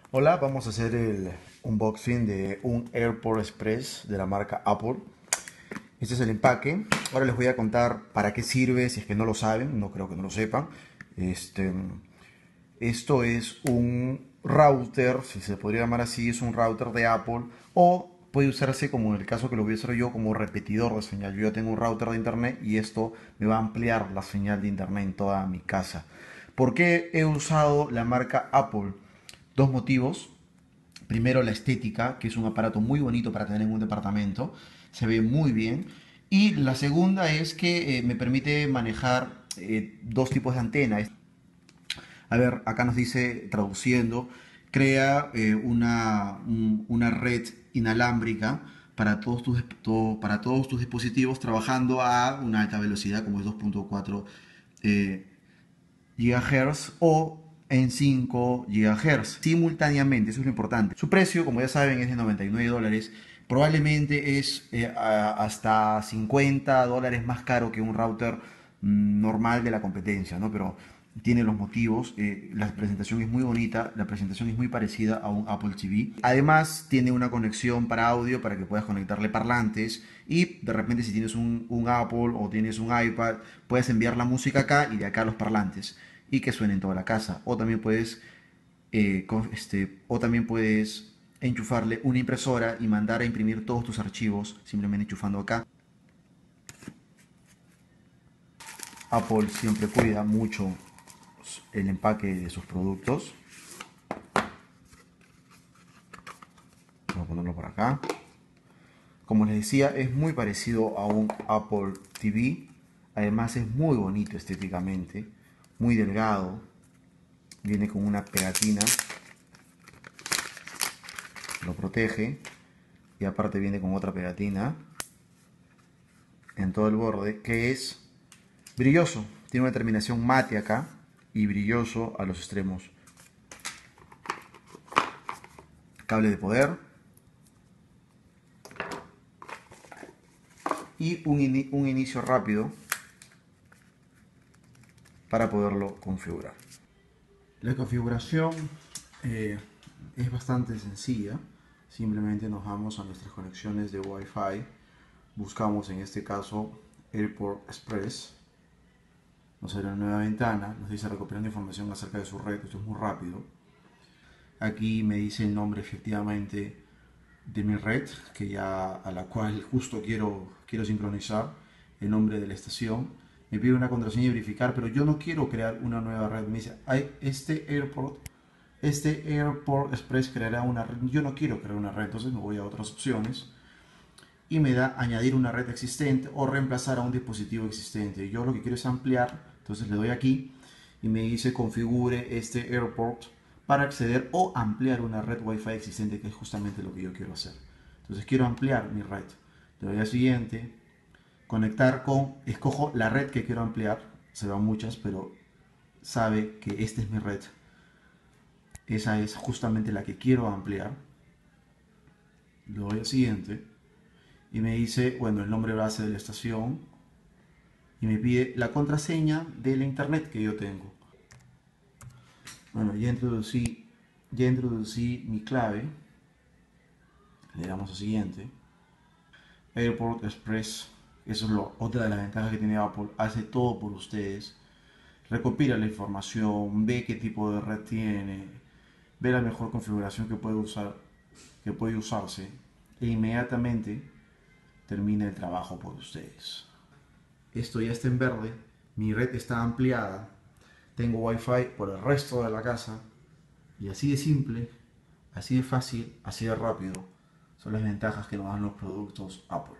Hola, vamos a hacer el unboxing de un AirPort Express de la marca Apple. Este es el empaque. Ahora les voy a contar para qué sirve, si es que no lo saben, no creo que no lo sepan. Este, Esto es un router, si se podría llamar así, es un router de Apple o puede usarse como en el caso que lo voy a hacer yo como repetidor de señal. Yo ya tengo un router de internet y esto me va a ampliar la señal de internet en toda mi casa. ¿Por qué he usado la marca Apple? Dos motivos. Primero, la estética, que es un aparato muy bonito para tener en un departamento, se ve muy bien. Y la segunda es que me permite manejar dos tipos de antenas. A ver, acá nos dice, traduciendo, crea una red inalámbrica para todos tus dispositivos trabajando a una alta velocidad como es 2.4 GHz o en 5 GHz simultáneamente, eso es lo importante. Su precio, como ya saben, es de $99. Probablemente es hasta $50 más caro que un router normal de la competencia, ¿no? Pero tiene los motivos, la presentación es muy bonita, la presentación es muy parecida a un Apple TV. Además, tiene una conexión para audio para que puedas conectarle parlantes y de repente si tienes un Apple o tienes un iPad, puedes enviar la música acá y de acá los parlantes y que suene en toda la casa. O también puedes enchufarle una impresora y mandar a imprimir todos tus archivos simplemente enchufando acá. Apple siempre cuida mucho el empaque de sus productos. Vamos a ponerlo por acá. Como les decía, es muy parecido a un Apple TV. Además es muy bonito estéticamente, muy delgado. Viene con una pegatina, lo protege. Y aparte viene con otra pegatina en todo el borde que es brilloso. Tiene una terminación mate acá y brilloso a los extremos. Cable de poder y un inicio rápido para poderlo configurar. La configuración es bastante sencilla. Simplemente nos vamos a nuestras conexiones de Wi-Fi. Buscamos en este caso AirPort Express. Nos abre una nueva ventana. Nos dice recuperando información acerca de su red. Esto es muy rápido. Aquí me dice el nombre efectivamente de mi red, a la cual justo quiero sincronizar, el nombre de la estación. Me pide una contraseña y verificar, pero yo no quiero crear una nueva red. Me dice, este AirPort Express creará una red. Yo no quiero crear una red, entonces me voy a otras opciones y me da añadir una red existente o reemplazar a un dispositivo existente. Yo lo que quiero es ampliar, entonces le doy aquí y me dice configure este AirPort para acceder o ampliar una red Wi-Fi existente, que es justamente lo que yo quiero hacer. Entonces quiero ampliar mi red. Le doy a siguiente, conectar con, escojo la red que quiero ampliar, se van muchas, pero sabe que esta es mi red. Esa es justamente la que quiero ampliar. Le doy a siguiente y me dice, bueno, el nombre base de la estación y me pide la contraseña de la internet que yo tengo. Bueno, ya introducí mi clave. Le damos a siguiente. AirPort Express, eso es otra de las ventajas que tiene Apple, hace todo por ustedes. Recopila la información, ve qué tipo de red tiene, ve la mejor configuración que puede usarse e inmediatamente termina el trabajo por ustedes. Esto ya está en verde, mi red está ampliada, tengo Wi-Fi por el resto de la casa y así de simple, así de fácil, así de rápido son las ventajas que nos dan los productos Apple.